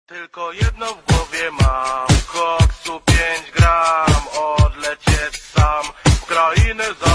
Tylko jedno w głowie mam, koksu 5 gram, odlecieć sam w krainę za